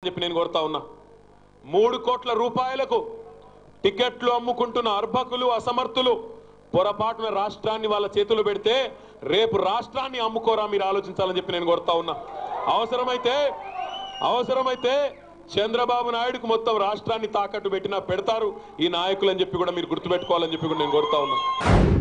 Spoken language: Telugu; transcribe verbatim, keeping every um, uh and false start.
చెప్పి నేను కోరుతా ఉన్నా. మూడు కోట్ల రూపాయలకు టికెట్లు అమ్ముకుంటున్న అర్భకులు అసమర్థులు పొరపాటున రాష్ట్రాన్ని వాళ్ళ చేతులు పెడితే రేపు రాష్ట్రాన్ని అమ్ముకోరా మీరు ఆలోచించాలని చెప్పి నేను కోరుతా ఉన్నా. అవసరమైతే అవసరమైతే చంద్రబాబు నాయుడుకు మొత్తం రాష్ట్రాన్ని తాకట్టు పెట్టినా పెడతారు ఈ నాయకులు అని చెప్పి కూడా మీరు గుర్తుపెట్టుకోవాలని చెప్పి కూడా నేను కోరుతా ఉన్నా.